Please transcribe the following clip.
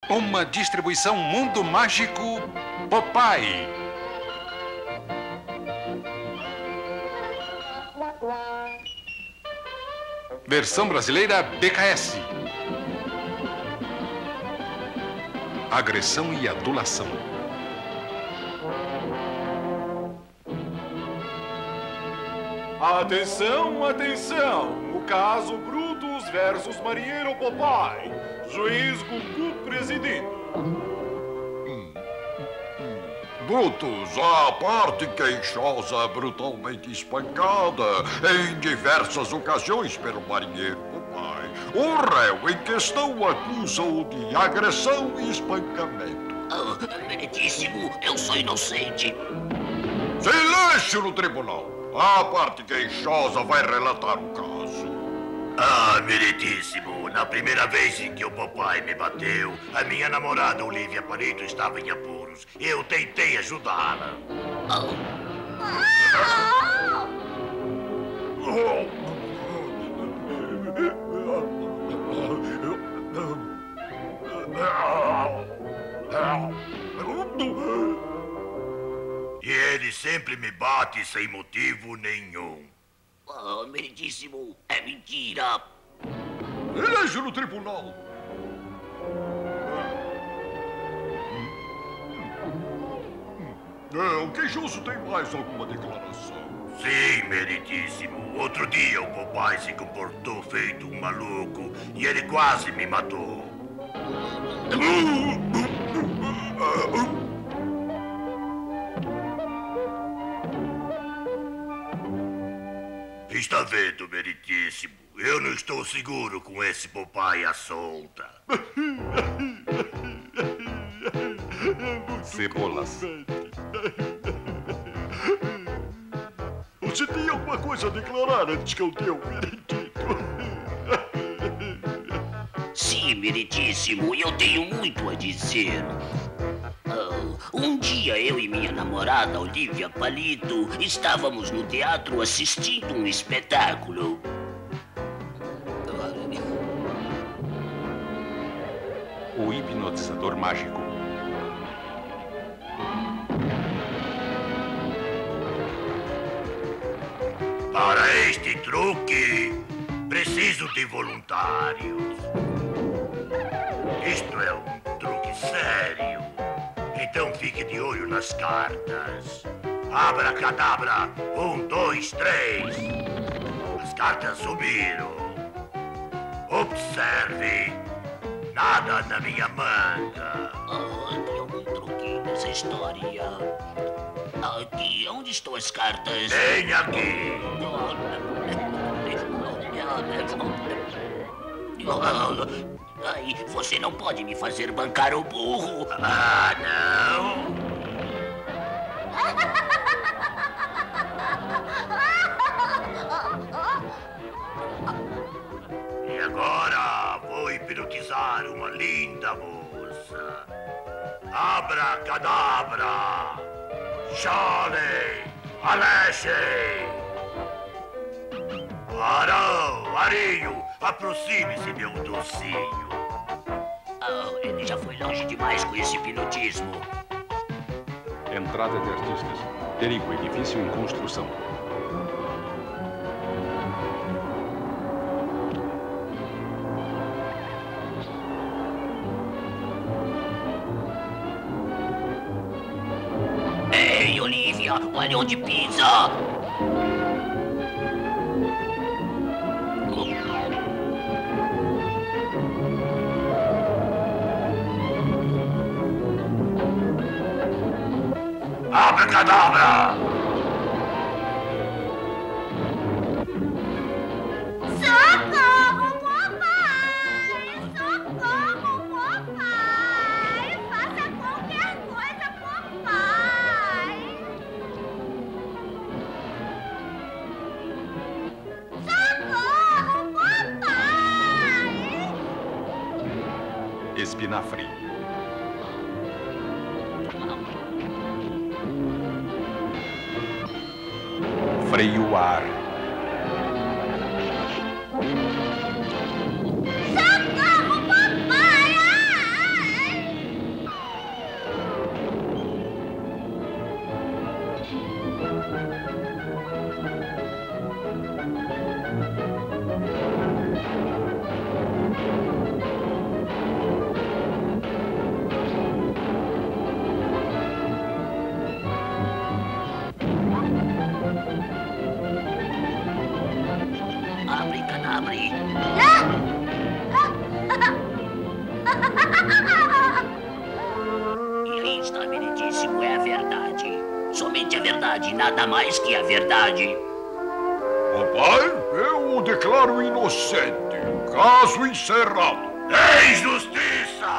Uma distribuição Mundo Mágico Popeye. Versão brasileira BKS. Agressão e adulação. Atenção, atenção! O caso Brutus versus Marinheiro Popeye. Juiz Gugu presidindo. Brutus, a parte queixosa brutalmente espancada em diversas ocasiões pelo marinheiro Popeye. O réu em questão acusa-o de agressão e espancamento. Oh, meritíssimo, eu sou inocente. Silêncio no tribunal! A parte queixosa vai relatar o caso. Ah, meritíssimo, na primeira vez em que o Popeye me bateu, a minha namorada Olivia Palito estava em apuros. Eu tentei ajudá-la. E ele sempre me bate sem motivo nenhum. Oh, meritíssimo, é mentira. Silêncio no tribunal! O queixoso tem mais alguma declaração? Sim, meritíssimo. Outro dia o Popeye se comportou feito um maluco e ele quase me matou. Está vendo, meritíssimo? Eu não estou seguro com esse Popeye à solta. Cebolas. Você tem alguma coisa a declarar antes que eu dê o veredito? Sim, meritíssimo, eu tenho muito a dizer. Um dia eu e minha namorada Olivia Palito estávamos no teatro assistindo um espetáculo. O hipnotizador mágico. Para este truque, preciso de voluntários. Isto é um truque sério. Então fique de olho nas cartas. Abracadabra, 1, 2, 3. As cartas subiram. Observe. Nada na minha manga. Tem algum truque nessa história? Aqui, onde estão as cartas? Vem aqui. Ai, você não pode me fazer bancar o burro. Ah, não? E agora vou hipnotizar uma linda moça. Abracadabra! Chale! Alexe! Arão! Arinho! Aproxime-se, meu docinho! Ele já foi longe demais com esse hipnotismo. Entrada de artistas. Perigo, edifício em construção. Ei, Olivia, olha onde pisa! Abracadabra! Socorro, Popeye! Socorro, Popeye! Faça qualquer coisa, Popeye! Socorro, Popeye! Espinafre. Freio a ar. Socorro, Popeye! verdade, nada mais que a verdade. Papai, eu o declaro inocente. Caso encerrado. Tem justiça!